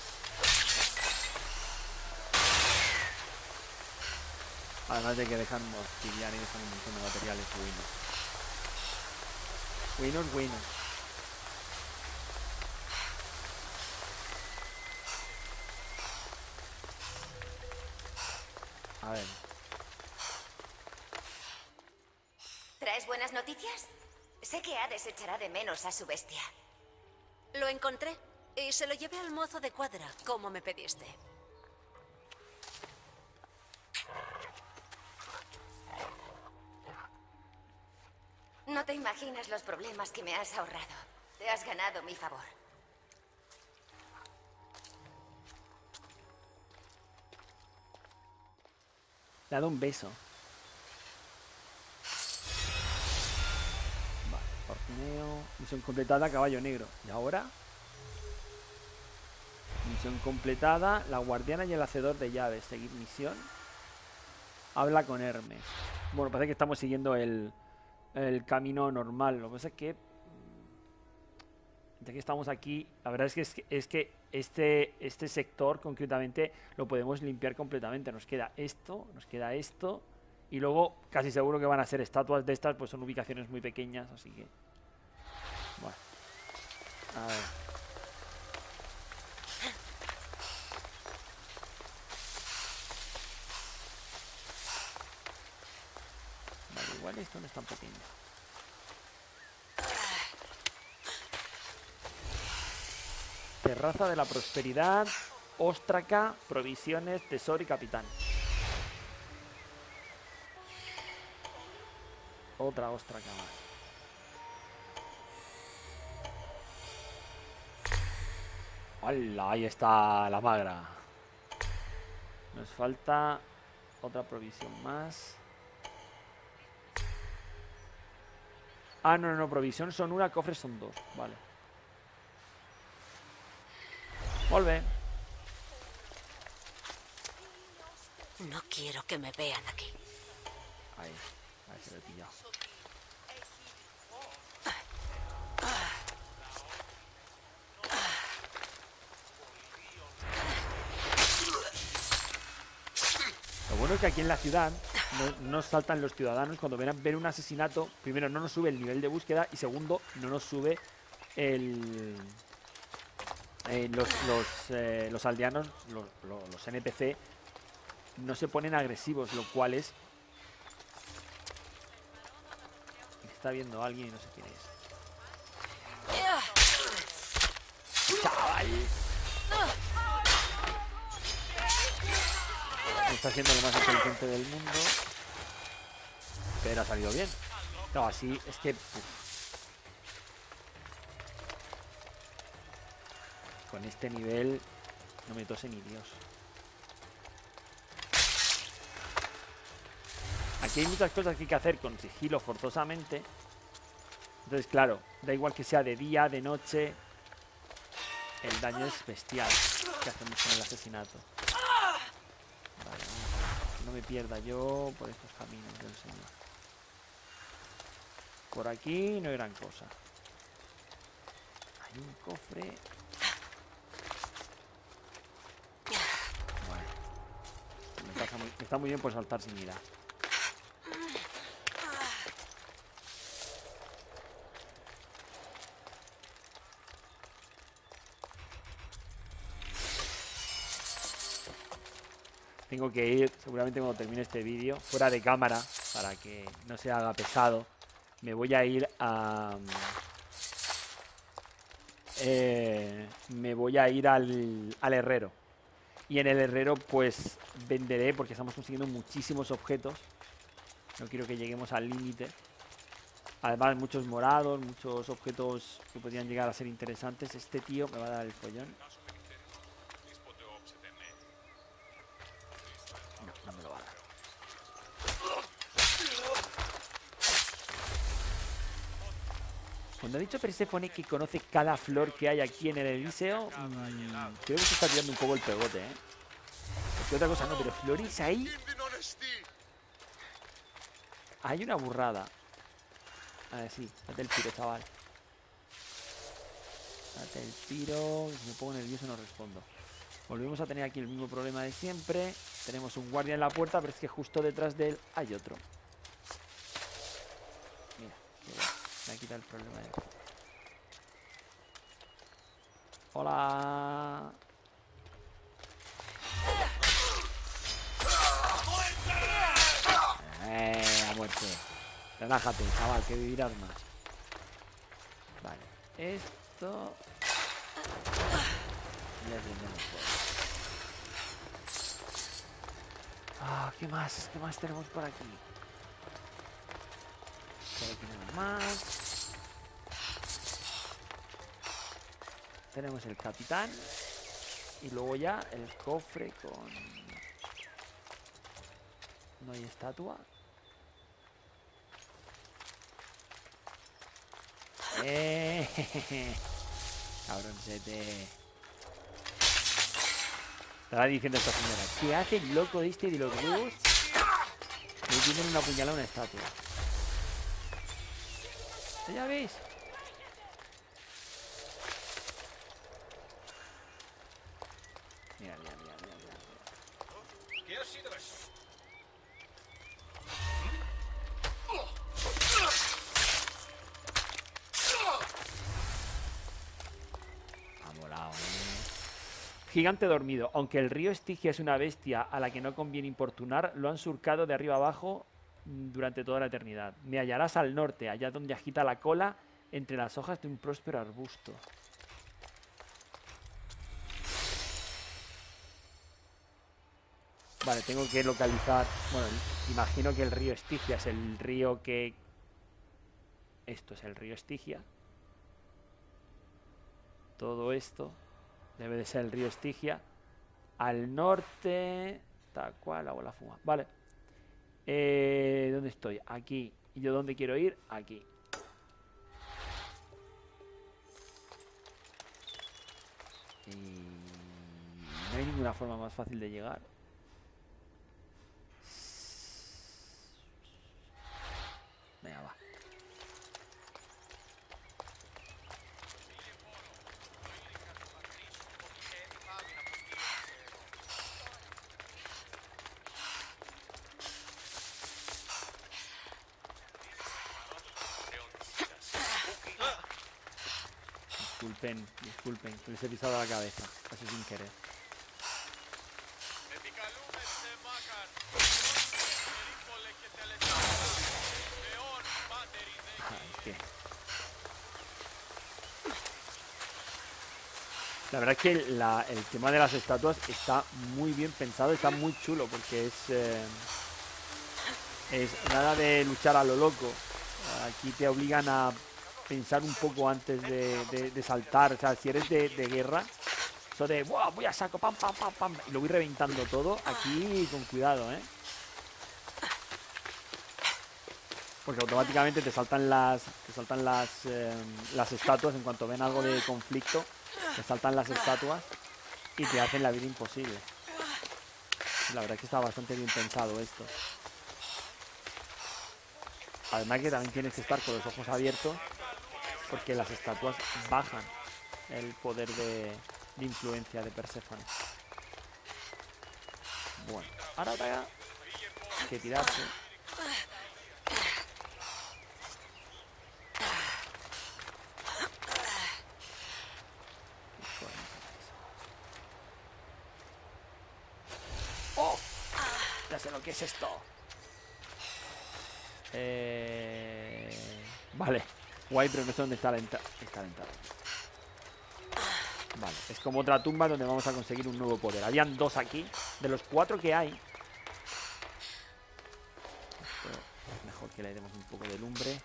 Además de que dejan obsidiana y dejan un montón de materiales buenos. Buenos, buenos. A ver. ¿Traes buenas noticias? Sé que Hades echará de menos a su bestia. Lo encontré y se lo llevé al mozo de cuadra, como me pediste. No te imaginas los problemas que me has ahorrado. Te has ganado mi favor. Le ha dado un beso. Vale, Orfeo. Misión completada, caballo negro. ¿Y ahora? Misión completada, la guardiana y el hacedor de llaves. Seguir misión. Habla con Hermes. Bueno, parece que estamos siguiendo el, el camino normal. Lo que pasa es que, ya que estamos aquí, la verdad es que, es que, es que este, este sector concretamente lo podemos limpiar completamente. Nos queda esto, nos queda esto. Y luego casi seguro que van a ser estatuas de estas, pues son ubicaciones muy pequeñas, así que... Bueno. A ver. Vale, igual esto no es tan pequeño. Terraza de la Prosperidad, Óstraca, provisiones, tesoro y capitán. Otra Óstraca más. ¡Hala! Ahí está la magra. Nos falta otra provisión más. Ah, no, no, no, provisión son una, cofres son dos. Vale. Volve. No quiero que me vean aquí. Ahí, ahí se lo he pillado. Lo bueno es que aquí en la ciudad no, no saltan los ciudadanos cuando ven, ven un asesinato. Primero, no nos sube el nivel de búsqueda y segundo, no nos sube el... Eh, los, los, eh, los aldeanos, los, los, los N P C, no se ponen agresivos, lo cual es... Me está viendo alguien y no sé quién es. ¡Chaval! No está siendo lo más inteligente del mundo, pero ha salido bien. No, así es que... Uf. Con este nivel no me tose ni Dios. Aquí hay muchas cosas que hay que hacer con sigilo forzosamente. Entonces, claro, da igual que sea de día, de noche. El daño es bestial que hacemos con el asesinato. Vale, vamos a ver. Que no me pierda yo por estos caminos del Señor. Por aquí no hay gran cosa. Hay un cofre... Me pasa muy, está muy bien por saltar sin mirar. Tengo que ir, seguramente cuando termine este vídeo, fuera de cámara, para que no se haga pesado. Me voy a ir a... Eh, me voy a ir al, al herrero. Y en el herrero pues venderé, porque estamos consiguiendo muchísimos objetos. No quiero que lleguemos al límite. Además muchos morados, muchos objetos que podrían llegar a ser interesantes. Este tío me va a dar el follón. No, no me lo va a dar. Cuando ha dicho Perséfone que conoce cada flor que hay aquí en el Elíseo, mmm, creo que se está tirando un poco el pegote, ¿eh? Porque otra cosa no, pero flores ahí... Hay una burrada. A ver, sí, date el piro, chaval. Date el piro, si me pongo nervioso no respondo. Volvemos a tener aquí el mismo problema de siempre. Tenemos un guardia en la puerta, pero es que justo detrás de él hay otro. Mira, qué bueno. Me ha quitado el problema de... Hola. relájate, chaval, que vivirás más. Vale, esto... Ya tenemos todo. Ah, ¿qué más? ¿Qué más tenemos por aquí? Por aquí nada más. Tenemos el capitán. Y luego ya el cofre con... No hay estatua. ¡Eh! Cabroncete. Estaba diciendo esta señora, ¿qué hace el loco este de los huevos? Me tienen una puñalada a una estatua. ¿Ya veis? Mira, mira, mira, mira, mira. ¿Qué ha sido eso? Ha molado, ¿eh? Gigante dormido. Aunque el río Estigia es una bestia a la que no conviene importunar, lo han surcado de arriba abajo durante toda la eternidad. Me hallarás al norte, allá donde agita la cola entre las hojas de un próspero arbusto. Vale, tengo que localizar... Bueno, imagino que el río Estigia es el río que... Esto es el río Estigia. Todo esto debe de ser el río Estigia. Al norte... Tal cual, hago la fuma. Vale. Eh, ¿Dónde estoy? Aquí. ¿Y yo dónde quiero ir? Aquí. Y... no hay ninguna forma más fácil de llegar. Venga, va. Disculpen, disculpen, que les he pisado la cabeza, casi sin querer. Ah, es que... La verdad es que la, el tema de las estatuas está muy bien pensado, está muy chulo, porque es... Eh, es nada de luchar a lo loco. Aquí te obligan a pensar un poco antes de, de, de saltar. O sea, si eres de, de guerra, eso de ¡buah! Voy a saco, pam, pam, pam, pam, y lo voy reventando todo. Aquí con cuidado, ¿eh? Porque automáticamente te saltan las te saltan las, eh, las estatuas en cuanto ven algo de conflicto. Te saltan las estatuas y te hacen la vida imposible. La verdad es que está bastante bien pensado esto. Además que también tienes que estar con los ojos abiertos, porque las estatuas bajan el poder de, de influencia de Perséfone. Bueno, ahora habrá que tirarse. ¡Oh! Ya sé lo que es esto. Eh... Vale. Guay, pero no sé dónde está la entrada. Está la entrada. Vale, es como otra tumba donde vamos a conseguir un nuevo poder. Habían dos aquí. De los cuatro que hay, esto es mejor que le demos un poco de lumbre.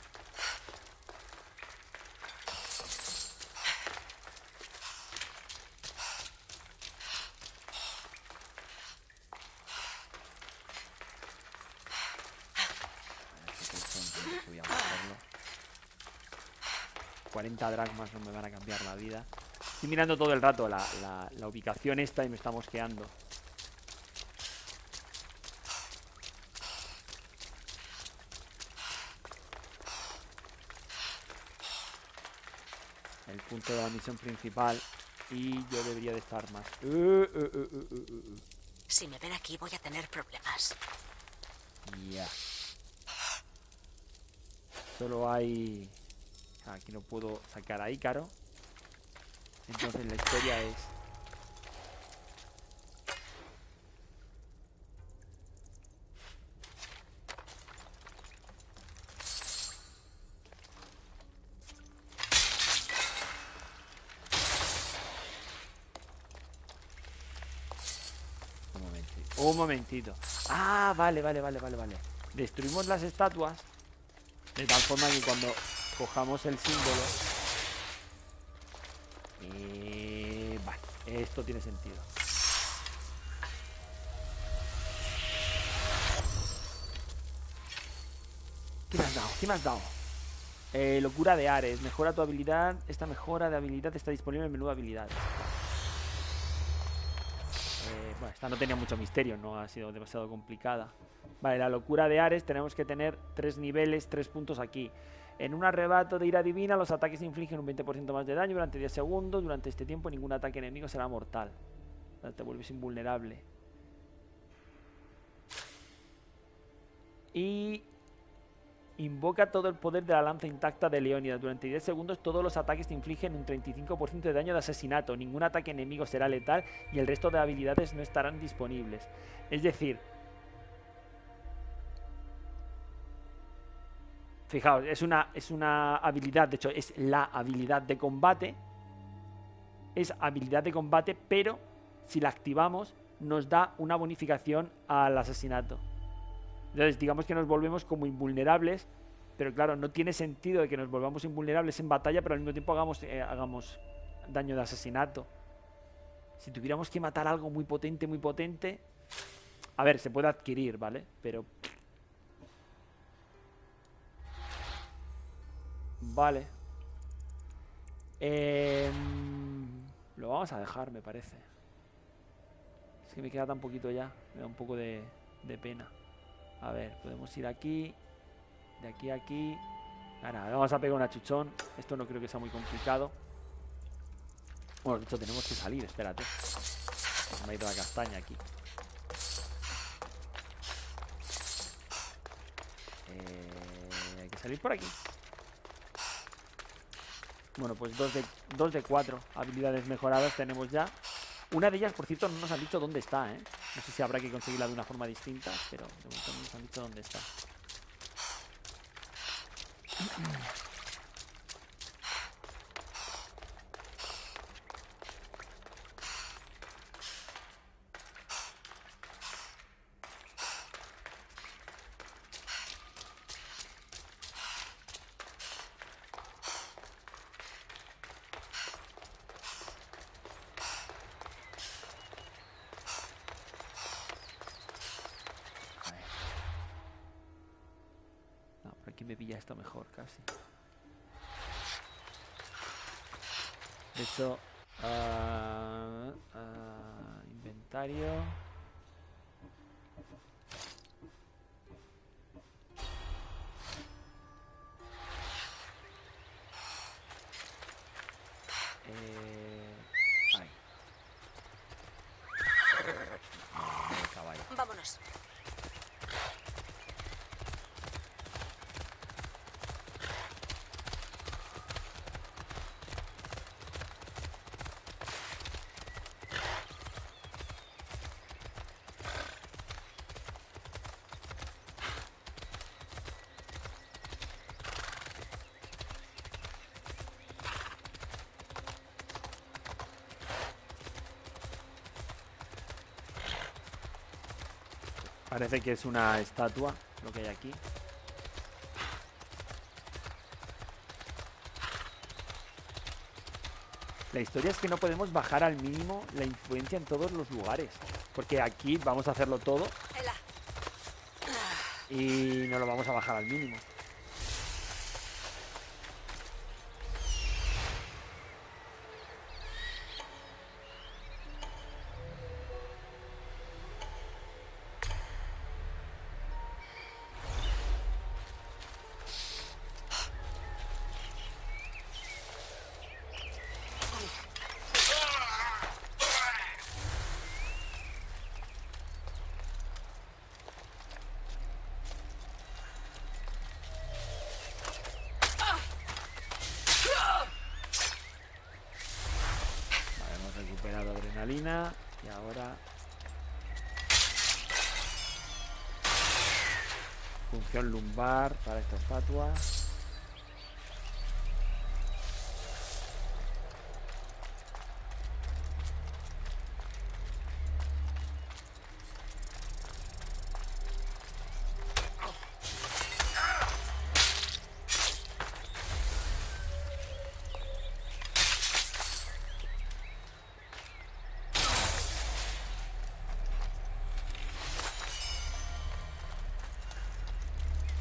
Voy a mostrarlo. cuarenta dracmas no me van a cambiar la vida. Estoy mirando todo el rato la, la, la ubicación esta y me está mosqueando. El punto de la misión principal. Y yo debería de estar más. Uh, uh, uh, uh, uh, uh. Si me ven aquí voy a tener problemas. Ya. Yeah. Solo hay... Aquí no puedo sacar a Ícaro. Entonces la historia es... Un momentito. Ah, vale, vale, vale, vale, vale. Destruimos las estatuas de tal forma que cuando cojamos el símbolo... Y... Vale, esto tiene sentido. ¿Qué me has dado? ¿Qué me has dado? Eh, locura de Ares. Mejora tu habilidad. Esta mejora de habilidad está disponible en el menú de habilidades. Eh, bueno, esta no tenía mucho misterio, no ha sido demasiado complicada. Vale, la locura de Ares, tenemos que tener tres niveles, tres puntos aquí. En un arrebato de ira divina, los ataques infligen un veinte por ciento más de daño durante diez segundos. Durante este tiempo, ningún ataque enemigo será mortal. O sea, te vuelves invulnerable. Y... invoca todo el poder de la lanza intacta de Leónidas. Durante diez segundos todos los ataques te infligen un treinta y cinco por ciento de daño de asesinato. Ningún ataque enemigo será letal y el resto de habilidades no estarán disponibles. Es decir... Fijaos, es una, es una habilidad, de hecho es la habilidad de combate. Es habilidad de combate, pero si la activamos nos da una bonificación al asesinato. Entonces digamos que nos volvemos como invulnerables, pero claro, no tiene sentido de que nos volvamos invulnerables en batalla, pero al mismo tiempo hagamos, eh, hagamos daño de asesinato. Si tuviéramos que matar algo muy potente, muy potente... A ver, se puede adquirir, ¿vale? Pero... Vale. Eh, lo vamos a dejar, me parece. Es que me queda tan poquito ya. Me da un poco de, de pena. A ver, podemos ir aquí. De aquí a aquí. Ahora, vamos a pegar un achuchón. Esto no creo que sea muy complicado. Bueno, de hecho tenemos que salir, espérate. Me ha ido la castaña aquí. Eh, hay que salir por aquí. Bueno, pues dos de, dos de cuatro habilidades mejoradas tenemos ya. Una de ellas, por cierto, no nos han dicho dónde está, ¿eh? No sé si habrá que conseguirla de una forma distinta, pero de momento no nos han dicho dónde está. Aquí me pilla esto mejor, casi. De hecho, uh, uh, inventario. Eh, ahí. No, caballo. Vámonos. Parece que es una estatua lo que hay aquí. La historia es que no podemos bajar al mínimo la influencia en todos los lugares. Porque aquí vamos a hacerlo todo y no lo vamos a bajar al mínimo. Adrenalina y ahora función lumbar para esta estatua.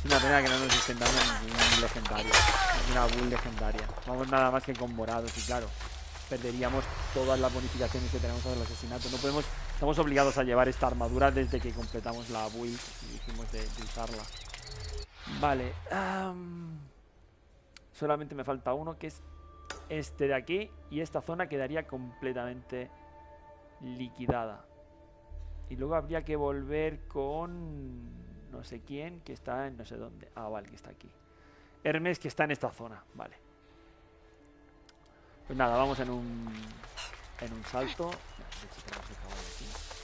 una pena que no nos estén dando ningún legendario. Una bull legendaria. Vamos nada más que con morados y claro, perderíamos todas las bonificaciones que tenemos al asesinato. No podemos, estamos obligados a llevar esta armadura desde que completamos la build y dijimos de, de usarla. Vale. Um, solamente me falta uno que es este de aquí y esta zona quedaría completamente liquidada. Y luego habría que volver con no sé quién, que está en no sé dónde. Ah, vale, que está aquí. Hermes, que está en esta zona. Vale. Pues nada, vamos en un en un salto. De hecho, tenemos el caballo aquí.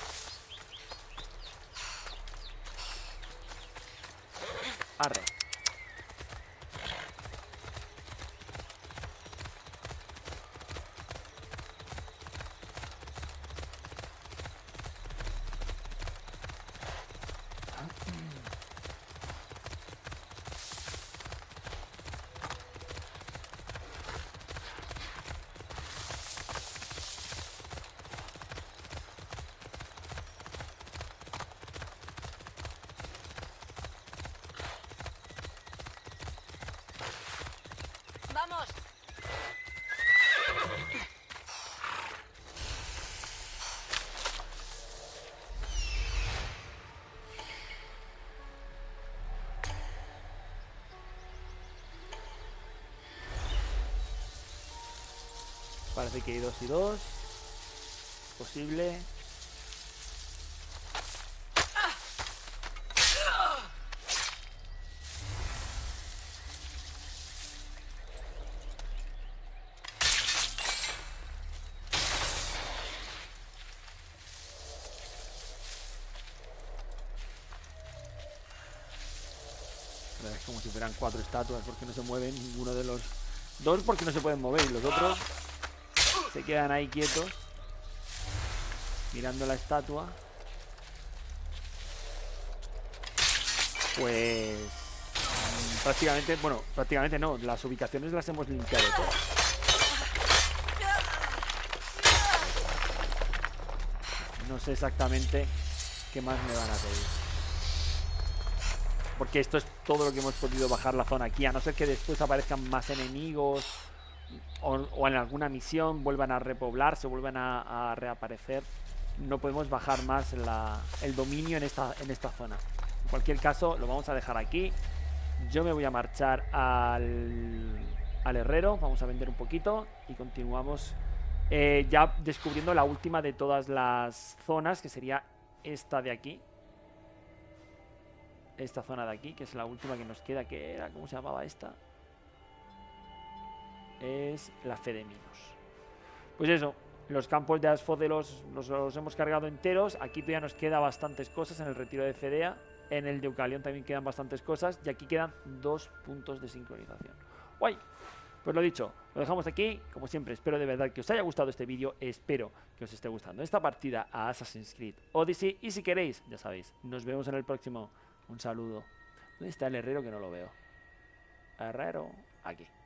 Arre. ¡Vamos! Parece que hay dos y dos. Posible. Es como si fueran cuatro estatuas porque no se mueven ninguno de los dos, porque no se pueden mover y los otros se quedan ahí quietos mirando la estatua. Pues mm, prácticamente, bueno, prácticamente no, las ubicaciones las hemos limpiado todas. No sé exactamente qué más me van a pedir, porque esto es todo lo que hemos podido bajar la zona aquí, a no ser que después aparezcan más enemigos o, o en alguna misión vuelvan a repoblarse, vuelvan a, a reaparecer. No podemos bajar más la, el dominio en esta, en esta zona. En cualquier caso, lo vamos a dejar aquí. Yo me voy a marchar al, al herrero, vamos a vender un poquito y continuamos eh, ya descubriendo la última de todas las zonas, que sería esta de aquí. Esta zona de aquí, que es la última que nos queda, que era, ¿cómo se llamaba esta? Es la Fe de Minos. Pues eso, los campos de Asfódelos los, los hemos cargado enteros. Aquí todavía nos queda bastantes cosas en el retiro de Fedea. En el de Deucalión también quedan bastantes cosas. Y aquí quedan dos puntos de sincronización. ¡Guay! Pues lo dicho, lo dejamos aquí. Como siempre, espero de verdad que os haya gustado este vídeo. Espero que os esté gustando esta partida a Assassin's Creed Odyssey. Y si queréis, ya sabéis, nos vemos en el próximo. Un saludo. ¿Dónde está el herrero que no lo veo? Herrero, aquí.